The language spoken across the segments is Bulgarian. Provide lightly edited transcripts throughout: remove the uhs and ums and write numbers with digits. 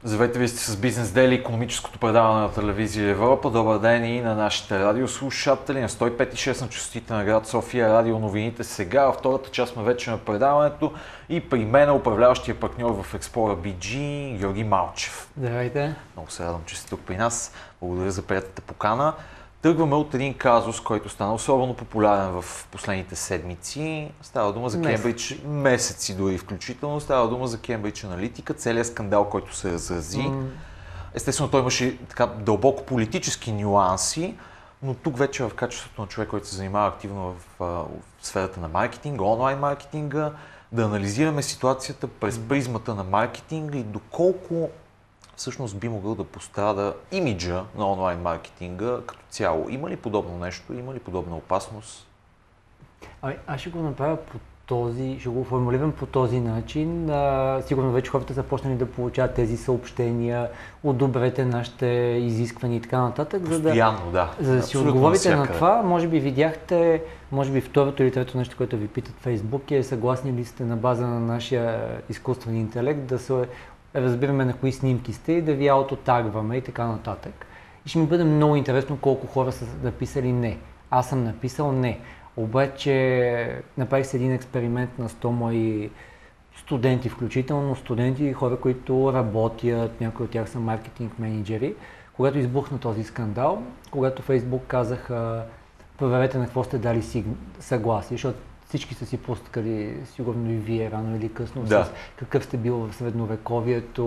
Здравейте, вие сте с Бизнес Дели, икономическото предаване на телевизия Европа. Добър ден и на нашите радиослушатели на 105,6 на честотите на град София. Радио новините сега. Във втората част сме вече на предаването и при мен е управляващия партньор в Explora BG Георги Малчев. Здравейте. Много се радвам, че сте тук при нас. Благодаря за приятната покана. Тръгваме от един казус, който стана особено популярен в последните седмици. Става дума за Кембридж, месеци дори включително. Става дума за Кембридж Аналитика, целият скандал, който се разрази. Естествено, той имаше така дълбоко политически нюанси, но тук вече в качеството на човек, който се занимава активно в сферата на маркетинга, онлайн маркетинга, да анализираме ситуацията през призмата на маркетинга и доколко всъщност би могъл да пострада имиджа на онлайн маркетинга като цяло. Има ли подобно нещо? Има ли подобна опасност? Аз ще го направя ще го формулирам по този начин. Сигурно вече хората са почнали да получават тези съобщения, одобрете нашите изисквания и така нататък. Постоянно, за да си отговорите на това, може би видяхте, може би второто или трето нещо, което ви питат Фейсбук е съгласни ли сте на база на нашия изкуствен интелект да се разбираме на кои снимки сте и да ви аутотагваме и така нататък. И ще ми бъде много интересно колко хора са написали не. Аз съм написал не. Обаче направих се един експеримент на 100 мои студенти, включително студенти и хора, които работят, някои от тях са маркетинг менеджери. Когато избухна този скандал, когато Фейсбук казаха проверете на какво сте дали съгласие, защото всички са си пускали, сигурно и вие рано или късно, с какъв сте бил в средновековието,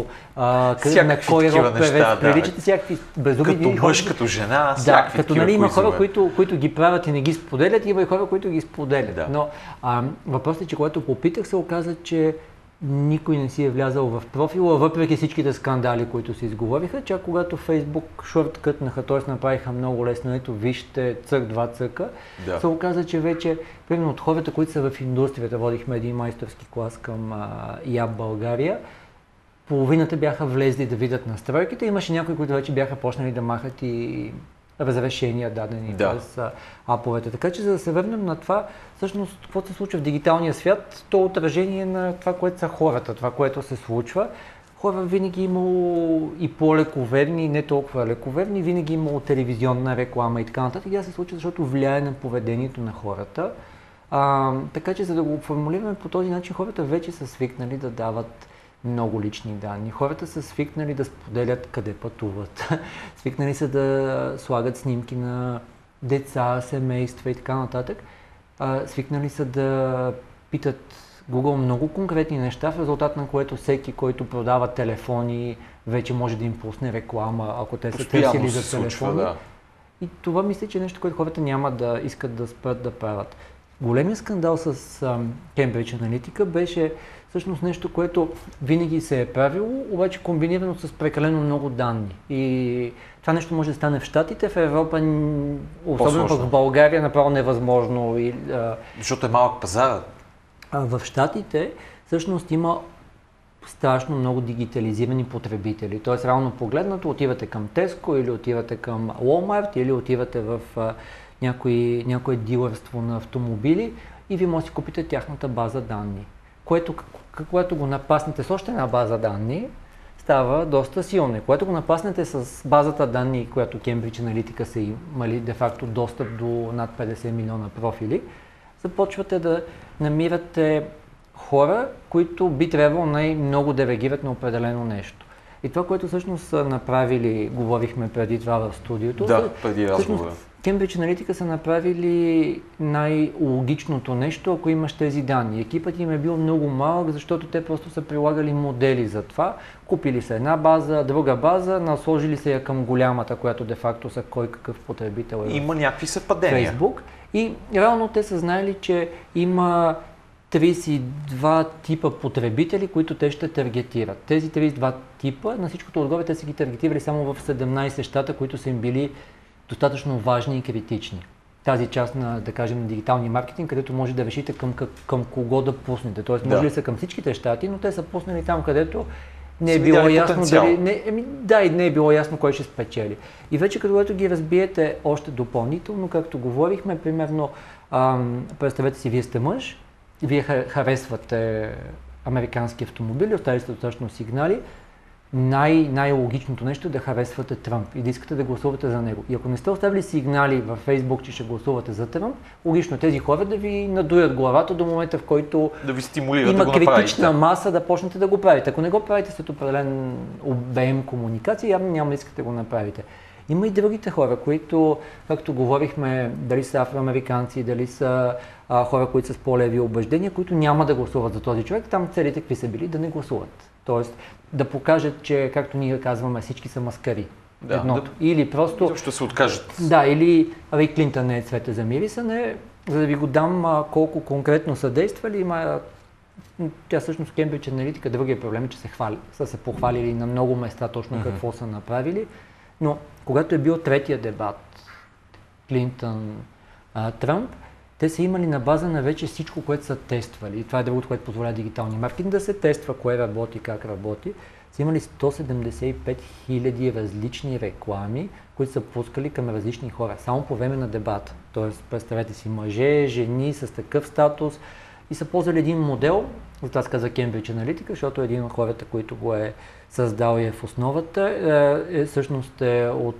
на кой род певец приличате, всякакви безумни. Като мъж, като жена, всякакви като нали, има хора, които ги правят и не ги споделят, има и хора, които ги споделят. Да. Но въпросът е, че когато попитах, се оказа, че никой не си е влязал в профила, въпреки всичките скандали, които се изговориха, чак когато Фейсбук шорткътнаха, т.е. направиха много лесно, ето вижте цък, два цъка, се оказа, че вече, примерно от хората, които са в индустрията, водихме един майсторски клас към ЯП България, половината бяха влезли да видят настройките, имаше някои, които вече бяха почнали да махат и разрешения дадени през аповете. Така че за да се върнем на това, всъщност какво се случва в дигиталния свят, то отражение на това, което са хората, това, което се случва. Хора винаги имало и по-лековерни, и не толкова лековерни, винаги имало телевизионна реклама и така нататък. И тя се случва, защото влияе на поведението на хората. Така че за да го формулираме по този начин, хората вече са свикнали да дават много лични данни. Хората са свикнали да споделят къде пътуват. Свикнали са да слагат снимки на деца, семейства и така нататък. Свикнали са да питат Google много конкретни неща, в резултат на което всеки, който продава телефони, вече може да им пусне реклама, ако те са търсили за телефони. И това мисля, че е нещо, което хората няма да искат да спрат да правят. Големият скандал с Cambridge Analytica беше всъщност нещо, което винаги се е правило, обаче комбинирано с прекалено много данни. И това нещо може да стане в Щатите, в Европа, особено пък в България, направо невъзможно. Защото е малък пазар. В Щатите всъщност има страшно много дигитализирани потребители. Тоест, реално погледнато, отивате към Tesco или отивате към Walmart или отивате в някое дилърство на автомобили и ви може да си купите тяхната база данни. Което, когато го напаснете с още една база данни, става доста силно. Когато го напаснете с базата данни, която Cambridge Analytica са имали де-факто достъп до над 50 милиона профили, започвате да намирате хора, които би трябвало най-много да реагират на определено нещо. И това, което всъщност са направили, говорихме преди това в студиото, преди разговора. Cambridge Analytica са направили най-логичното нещо, ако имаш тези данни. Екипът им е бил много малък, защото те просто са прилагали модели за това. Купили са една база, друга база, насложили се я към голямата, която де-факто са кой какъв потребител е. Има някакви съвпадения. Facebook. И реално те са знаели, че има 32 типа потребители, които те ще таргетират. Тези 32 типа, на всичкото отгоре, те са ги таргетирали само в 17 щата, които са им били достатъчно важни и критични. Тази част на, да кажем, на дигиталния маркетинг, където може да решите към кого да пуснете. Тоест, може ли са към всичките щати, но те са пуснали там, където не е било ясно дали, не е било ясно кой ще спечели. И вече когато ги разбиете още допълнително, както говорихме, примерно, представете си, вие сте мъж, вие харесвате американски автомобили, оставили сте достатъчно сигнали, най-логичното нещо е да харесвате Тръмп и да искате да гласувате за него. И ако не сте оставили сигнали във Фейсбук, че ще гласувате за Тръмп, логично тези хора да ви надуят главата до момента, в който да ви стимулират има да го критична маса да почнете да го правите. Ако не го правите след определен обем комуникация, явно няма да искате да го направите. Има и другите хора, които, както говорихме, дали са афроамериканци, дали са хора, които са с по-леви убеждения, които няма да гласуват за този човек. Там целите какви са били? Да не гласуват. Тоест да покажат, че, както ние казваме, всички са маскари. Едното. Или просто... Ще се откажат. Да, или Клинтън не е цвете за мирисане, за да ви го дам колко конкретно са действали. Тя всъщност Кембридж Аналитика, другия проблем е, че са се похвалили на много места точно какво са направили. Но когато е бил третия дебат, Клинтън-Тръмп, те са имали на база на вече всичко, което са тествали. И това е другото, което позволява дигиталния маркетинг да се тества, кое работи, как работи. Са имали 175 000 различни реклами, които са пускали към различни хора, само по време на дебата. Тоест, представете си мъже, жени с такъв статус и са ползвали един модел, затова се казва Кембридж Аналитика, защото един от хората, които го е създал и е в основата, всъщност е от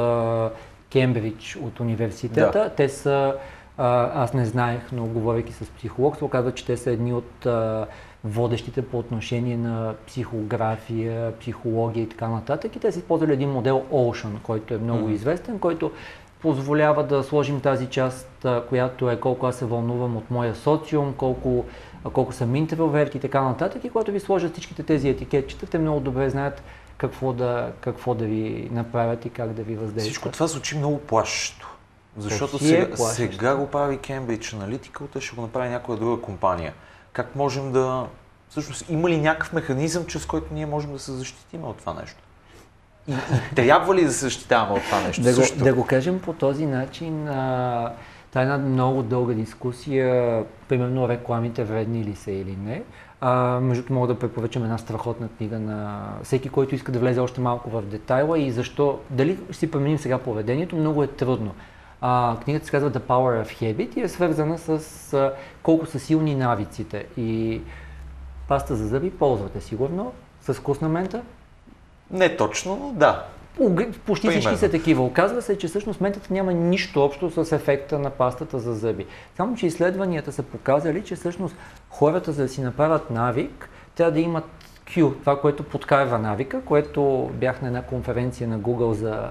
Кембридж, от университета. Да. Те са, аз не знаех, но говорейки с психолог, се оказва, че те са едни от водещите по отношение на психография, психология и така нататък. И те са използвали един модел Ocean, който е много известен, който позволява да сложим тази част, която е колко аз се вълнувам от моя социум, колко съм интроверт и така нататък. И когато ви сложат всичките тези етикетчета, те много добре знаят какво да ви направят и как да ви въздействат. Всичко това звучи много плашещо. Защото сега го прави Кембридж Аналитика, утре ще го направи някоя друга компания. Как можем да... Всъщност, има ли някакъв механизъм, чрез който ние можем да се защитим от това нещо? И трябва ли да се защитаваме от това нещо? Да го кажем по този начин, това е една много дълга дискусия, примерно рекламите вредни ли са или не. Между мога да препоръчам една страхотна книга на всеки, който иска да влезе още малко в детайла и защо, дали ще си променим сега поведението, много е трудно. Книгата се казва The Power of Habit и е свързана с колко са силни навиците. И паста за зъби ползвате сигурно с вкусна мента? Не точно, но да. Почти всички са такива. Оказва се, че всъщност ментата няма нищо общо с ефекта на пастата за зъби. Само, че изследванията са показали, че всъщност хората, за да си направят навик, трябва да имат Q, това, което подкарва навика, което бях на една конференция на Google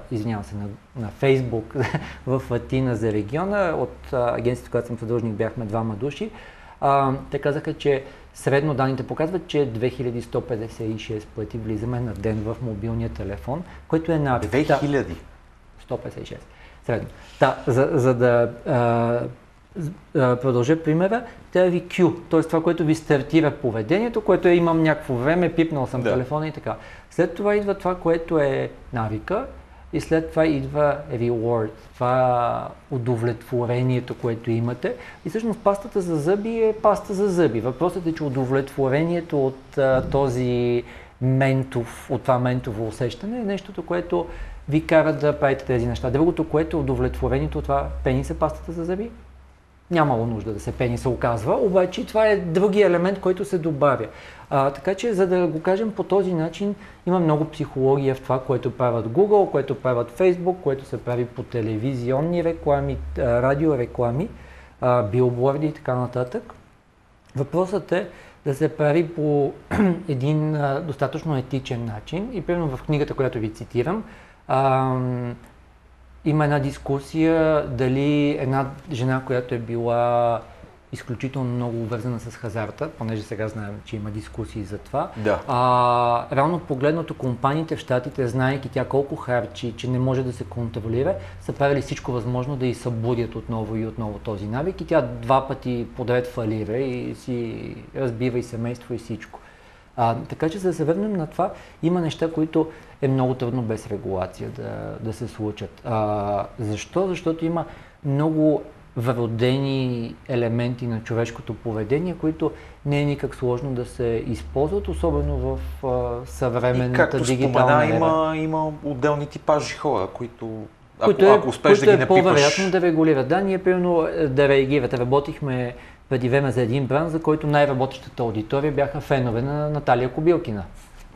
на Facebook в Атина за региона. От агенцията, която съм съдружник, бяхме 2 души. Те казаха, че средно данните показват, че 2156 пъти влизаме на ден в мобилния телефон, което е навик. 2156? Средно. За да продължа примера, трябва ви Q, т.е. това, което ви стартира поведението, което имам някакво време, пипнал съм телефона и така. След това идва това, което е навика и след това идва reward, това удовлетворението, което имате. И всъщност пастата за зъби е паста за зъби. Въпросът е, че удовлетворението от това ментово усещане е нещото, което ви кара да правите тези неща. Другото, което е удовлетворението от това пени се пастата за зъби. Нямало нужда да се пени, се оказва, обаче това е другия елемент, който се добавя. Така че, за да го кажем по този начин, има много психология в това, което правят Google, което правят Facebook, което се прави по телевизионни реклами, радиореклами, билборди и така нататък. Въпросът е да се прави по един достатъчно етичен начин и примерно в книгата, която ви цитирам, има една дискусия дали една жена, която е била изключително много обвързана с хазарта, понеже сега знаем, че има дискусии за това. Да. Реално погледното, компаниите в Щатите, знаейки тя колко харчи, че не може да се контролира, са правили всичко възможно да й събудят отново и отново този навик и тя 2 пъти подред фалира и си разбива и семейство и всичко. Така че, за да се върнем на това, има неща, които е много трудно без регулация да се случат. Защо? Защото има много вродени елементи на човешкото поведение, които не е никак сложно да се използват, особено в съвременната дигитална ера. Има отделни типажи хора, които ако успеш да ги напипаш... Които е по-вероятно да регулират. Да, ние примерно да реагират. Работихме преди време за един бранд, за който най-работещата аудитория бяха фенове на Наталия Кобилкина.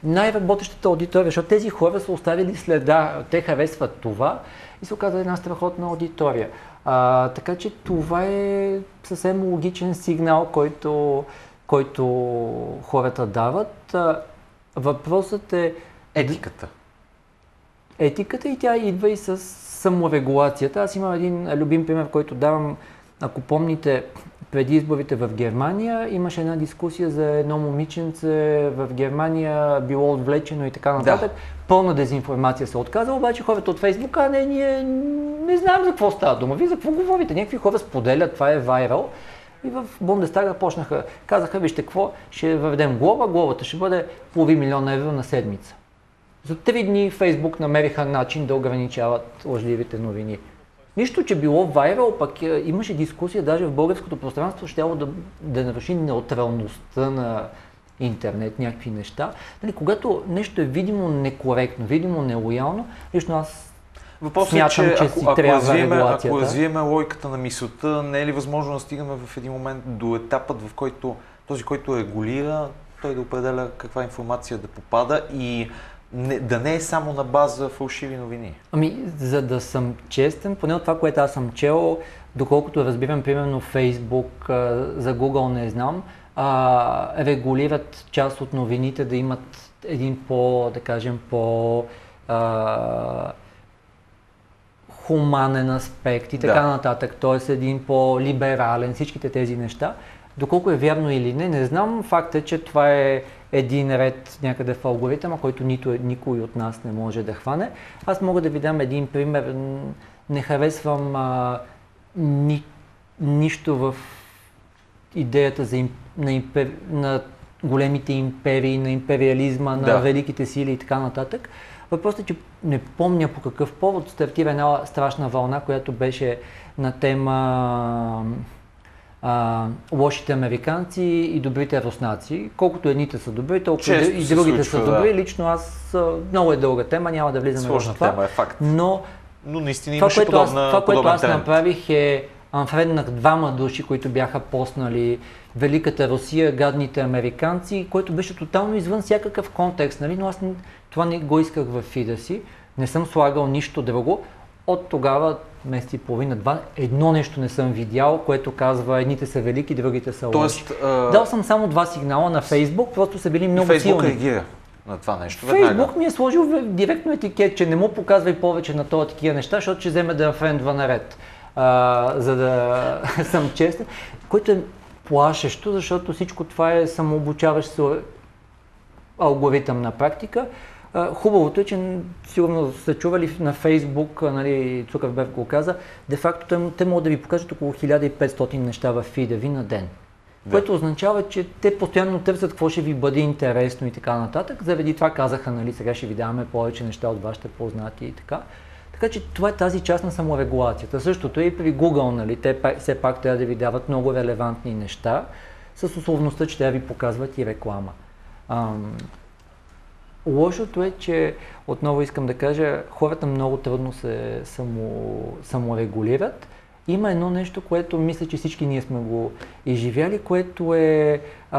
най-работещата аудитория, защото тези хора са оставили следа, те харесват това и се оказа една страхотна аудитория. Така че това е съвсем логичен сигнал, който хората дават. Въпросът е... Етиката. Етиката и тя идва и с саморегулацията. Аз имам един любим пример, който давам, ако помните, преди изборите в Германия имаше една дискусия за едно момиченце в Германия, било отвлечено и така нататък. Да. Пълна дезинформация се отказа, обаче хората от Фейсбук, ние не знаем за какво става дума. Вие за какво говорите? Някакви хора споделят, това е вайрал. И в Бундестага казаха, вижте какво, ще въведем глоба, глобата ще бъде $500 000 на седмица. За 3 дни Фейсбук намериха начин да ограничават лъжливите новини. Нищо, че било вайрал, пък имаше дискусия даже в българското пространство, щяло да наруши неутралността на интернет, някакви неща. Когато нещо е видимо некоректно, видимо нелоялно, лично аз смятам, че си трябва регулацията. Ако развиеме логиката на мисълта, не е ли възможно да стигаме в един момент до етапът, в който този, който регулира, той да определя каква информация да попада и да не е само на база фалшиви новини? За да съм честен, поне от това, което аз съм чел, доколкото разбирам, примерно Фейсбук, за Google не знам, регулират част от новините да имат един хуманен аспект и така нататък, т.е. един по-либерален, всичките тези неща. Доколко е вярно или не знам. Факт е, че това е един ред някъде в алгоритъма, който никой от нас не може да хване. Аз мога да ви дам един пример. Не харесвам нищо в идеята на големите империи, на империализма, на великите сили и така нататък. Въпросът е, че не помня по какъв повод стартира една страшна вълна, която беше на тема лошите американци и добрите руснаци. Колкото едните са добри, толкова и другите са добри. Лично аз, много е дълга тема, няма да влизаме в това. Тема е факт. Но наистина имаше това, което аз направих е анфреднах 2 души, които бяха поснали Великата Русия, гадните американци, което беше тотално извън всякакъв контекст, нали? Но аз това не го исках в фида си, не съм слагал нищо друго. От тогава, месец и половина-2, едно нещо не съм видял, което казва едните са велики, другите са лоши. Дал съм само 2 сигнала на Фейсбук, просто са били много силни. Фейсбук реагира на това нещо. Фейсбук ми е сложил директно етикет, че не му показвай повече на това такива неща, защото ще вземе да френдва наред. За да съм честен, което е плашещо, защото всичко това е самообучаващ се алгоритъм на практика. Хубавото е, че сигурно са чували на Фейсбук, нали, Цукърберг го каза, де-факто те могат да ви покажат около 1500 неща в фида ви на ден. Което означава, че те постоянно търсят какво ще ви бъде интересно и така нататък. Заради това казаха, нали, сега ще ви даваме повече неща от вашите познати и така. Така че това е тази част на саморегулацията. Същото е и при Google, нали, те все пак трябва да ви дават много релевантни неща, с условността, че трябва да ви показват и реклама. Лошото е, че, отново искам да кажа, хората много трудно се саморегулират. Има едно нещо, което мисля, че всички ние сме го изживяли, което е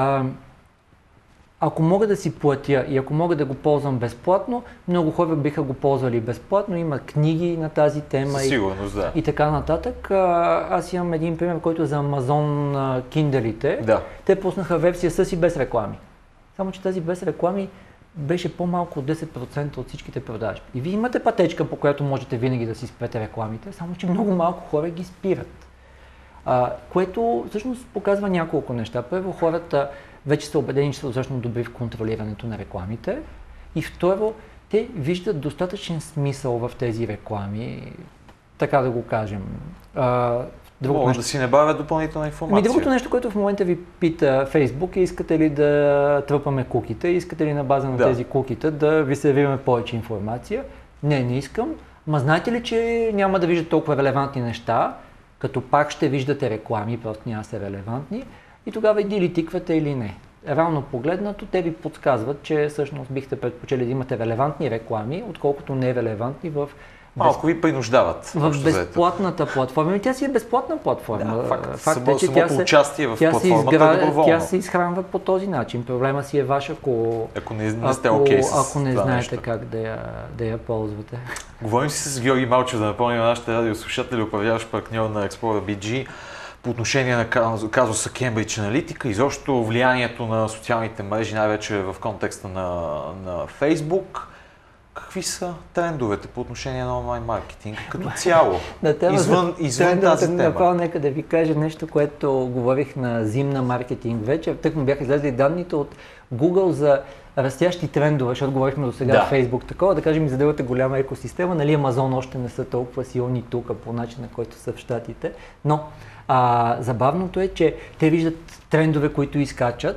ако мога да си платя и ако мога да го ползвам безплатно, много хора биха го ползвали безплатно. Има книги на тази тема и така нататък. Аз имам един пример, който е за Amazon Kindle-ите. Да. Те пуснаха версия с и без реклами. Само че тази без реклами беше по-малко от 10% от всичките продажби. И вие имате пътечка, по която можете винаги да си спрете рекламите, само че много малко хора ги спират. Което всъщност показва няколко неща. Първо, хората вече са убедени, че са достатъчно добри в контролирането на рекламите. И второ, те виждат достатъчен смисъл в тези реклами, така да го кажем. Могат да си набавят допълнителна информация. Другото нещо, което в момента ви пита Фейсбук е: искате ли да тръпаме куките, искате ли на база на тези кукита да ви сервираме повече информация? Не искам. Ма знаете ли, че няма да виждате толкова релевантни неща, като пак ще виждате реклами, просто няма са релевантни, и тогава или тиквате или не. Реално погледнато, те ви подсказват, че всъщност бихте предпочели да имате релевантни реклами, отколкото нерелевантни в Малко ви принуждават. В безплатната платформа. Тя си е безплатна платформа. Да, факт е, че самото участие в платформата е доброволно. Тя се изхранва по този начин. Проблема си е ваш, ако не сте окей с ако не знаете нещо. как да я ползвате. Говорим си с Георги Малчев, да напомним на нашите радиослушатели, управляващ партньор на Explorer BG, по отношение на казуса Cambridge Analytica, изобщо влиянието на социалните мрежи, най-вече в контекста на Facebook. Какви са трендовете по отношение на онлайн маркетинг като цяло? Извън тази тема. Направо нека да ви кажа нещо, което говорих на зимна маркетинг вечер. Тък му бяха излезли данните от Google за растящи трендове, защото говорихме до сега в Facebook такова, да кажем, изделате голяма екосистема, нали Амазон още не са толкова силни тук по начина, който са в Щатите, но забавното е, че те виждат трендове, които изкачат.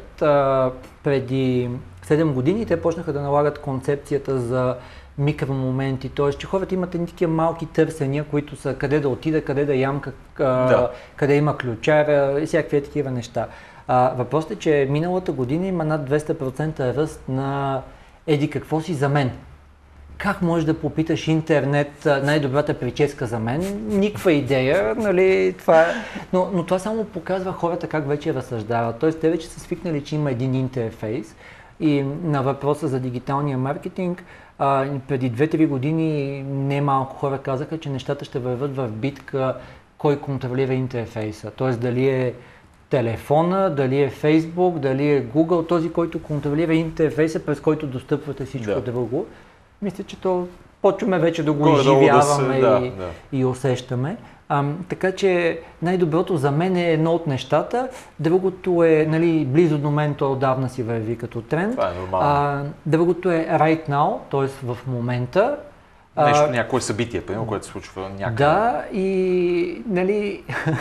Преди 7 години те почнаха да налагат концепцията за микромоменти, т.е. че хората имат едни такива малки търсения, които са къде да отида, къде да ям, къде има ключара и всякакви такива неща. Въпросът е, че миналата година има над 200% ръст на еди какво си за мен. Как можеш да попиташ интернет най-добрата прическа за мен? Никаква идея, нали, това. Но това само показва хората как вече разсъждават. Тоест, те вече са свикнали, че има един интерфейс. И на въпроса за дигиталния маркетинг, преди 2-3 години немалко хора казаха, че нещата ще върват в битка кой контролира интерфейса. Тоест, дали е телефона, дали е Facebook, дали е Google, този, който контролира интерфейса, през който достъпвате всичко друго. Мисля, че то почваме вече да го изживяваме и усещаме. Така че най-доброто за мен е едно от нещата, другото е, нали, близо до мен, то отдавна си върви като тренд. Това е нормално. Другото е right now, т.е. в момента. Някое събитие, примерно, което се случва някъде. Да, и нали,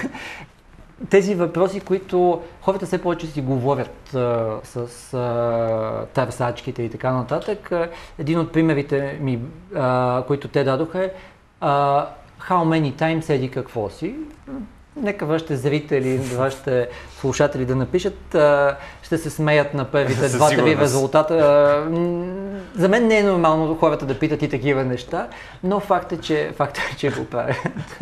тези въпроси, които хората все повече си говорят с търсачките и така нататък. Един от примерите ми, които те дадоха е how many times еди какво си. Нека вашите зрители, вашите слушатели да напишат, ще се смеят на първите 2-3 резултата. За мен не е нормално хората да питат и такива неща, но факт е, че го правят.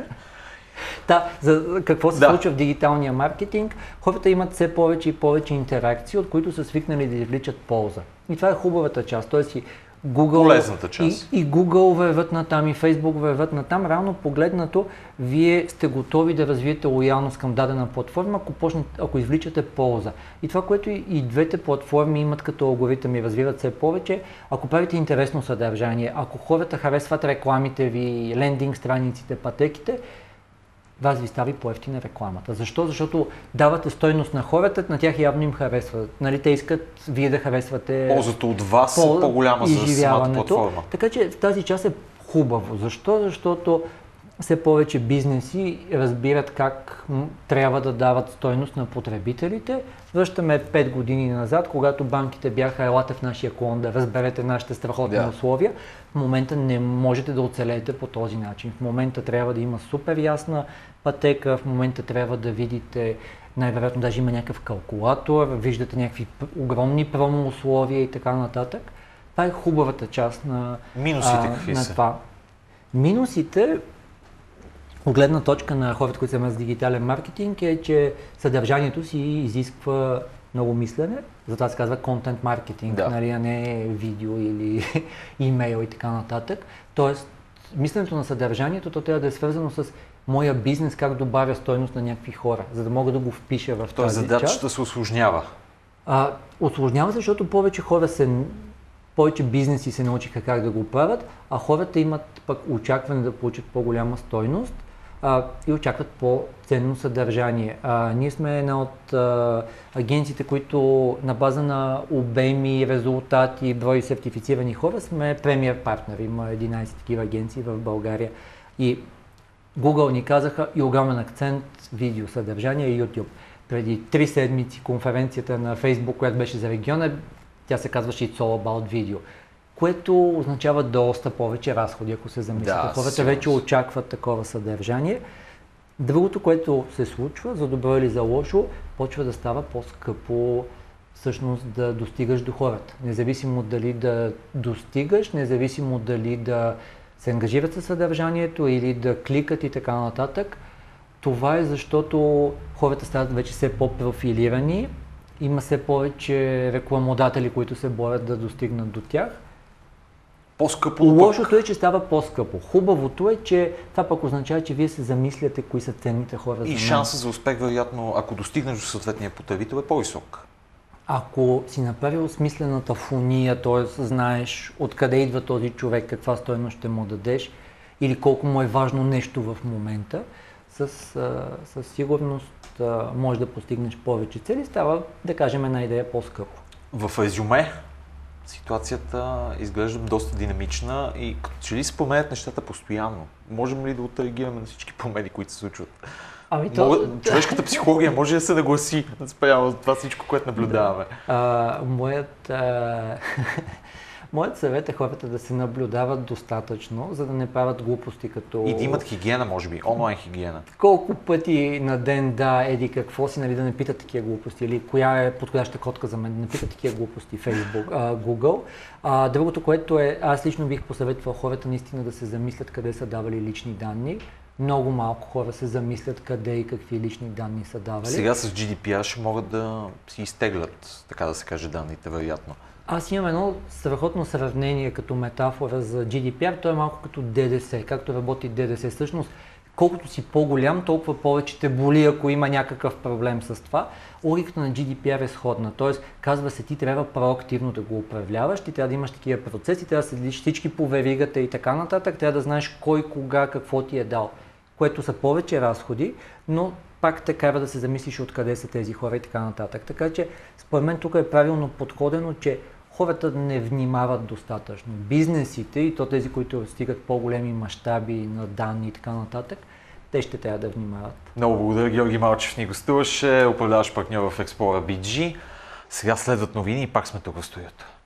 За какво се случва в дигиталния маркетинг? Хората имат все повече и повече интеракции, от които са свикнали да извличат полза. И това е хубавата част. Тоест и Google, и Google върват натам, и Facebook върват натам. Реално погледнато, вие сте готови да развиете лоялност към дадена платформа, ако извличате полза. И това, което и двете платформи имат като алгоритъм и развиват все повече, ако правите интересно съдържание, ако хората харесват рекламите ви, лендинг страниците, пътеките, вас ви стави по-евтина рекламата. Защо? Защото давате стойност на хората, на тях явно им харесва. Нали, те искат вие да харесвате. Ползата от вас е по-голяма за самата платформа. Така че в тази част е хубаво. Защо? Защото все повече бизнеси разбират как трябва да дават стойност на потребителите. Връщаме 5 години назад, когато банките бяха елате в нашия клон да разберете нашите страхотни условия. В момента не можете да оцелеете по този начин. В момента трябва да има супер ясна пътека, в момента трябва да видите, най-вероятно даже има някакъв калкулатор, виждате някакви огромни промо условия и така нататък. Това е хубавата част на, минусите какви на са? това. Минусите, от гледна точка на хората, които се занимават с дигитален маркетинг, е, че съдържанието си изисква много мислене, затова се казва контент маркетинг, нали, а не видео или имейл и така нататък. Тоест, мисленето на съдържанието, то трябва да е свързано с моя бизнес, как добавя стойност на някакви хора, за да мога да го впиша в тази част. Тоест задачата се усложнява. Усложнява се, защото повече бизнеси се научиха как да го правят, а хората имат пък очакване да получат по-голяма стойност и очакват по-ценно съдържание. Ние сме една от агенциите, които на база на обеми, резултати, брой сертифицирани хора сме премиер партнер. Има 11 такива агенции в България. И Google ни казаха и огромен акцент видео съдържание и YouTube. Преди 3 седмици конференцията на Facebook, която беше за региона, тя се казваше It's All About Video, което означава доста повече разходи, ако се замислите. Хората вече очакват такова съдържание. Другото, което се случва, за добро или за лошо, почва да става по-скъпо всъщност да достигаш до хората. Независимо дали да достигаш, независимо дали да се ангажират със съдържанието или да кликат и така нататък. Това е защото хората стават вече все по-профилирани, има все повече рекламодатели, които се борят да достигнат до тях. По-скъпо. Лошото е, че става по-скъпо. Хубавото е, че това пък означава, че вие се замисляте кои са ценните хора за мен. И шансът за успех, вероятно, ако достигнеш до съответния потребител, е по-висок. Ако си направил смислената фония, т.е. знаеш откъде идва този човек, каква стойност ще му дадеш или колко му е важно нещо в момента, със сигурност можеш да постигнеш повече цели, става, да кажем, една идея по-скъпо. В резюме ситуацията изглежда доста динамична и като че ли се променят нещата постоянно. Можем ли да отреагираме на всички промени, които се случват? Човешката психология може да се нагласи спрямо това всичко, което наблюдаваме. Моят съвет е хората да се наблюдават достатъчно, за да не правят глупости като... И да имат хигиена, може би, онлайн хигиена. Колко пъти на ден еди какво си, нали, да не питат такива глупости, или коя е подходяща котка за мен, да не питат такива глупости, Facebook, Google. Другото, което е, аз лично бих посъветвал хората наистина да се замислят къде са давали лични данни. Много малко хора се замислят къде и какви лични данни са давали. Сега с GDPR ще могат да си изтеглят, така да се каже, данните, вероятно. Аз имам едно страхотно сравнение като метафора за GDPR, то е малко като ДДС, както работи ДДС. Всъщност, колкото си по-голям, толкова повече те боли, ако има някакъв проблем с това. Логиката на GDPR е сходна, т.е. казва се, ти трябва проактивно да го управляваш, ти трябва да имаш такива процеси, трябва да следиш всички по веригата и така нататък, трябва да знаеш кой, кога, какво ти е дал, което са повече разходи, но пак те кара да се замислиш откъде са тези хора и така нататък. Така че, според мен тук е правилно подходено, че хората не внимават достатъчно. Бизнесите и то тези, които стигат по-големи мащаби на данни и така нататък, те ще трябва да внимават. Много благодаря, Георги Малчев ни гостуваше, управляващ партньор в Explorer BG. Сега следват новини и пак сме тук в студиото.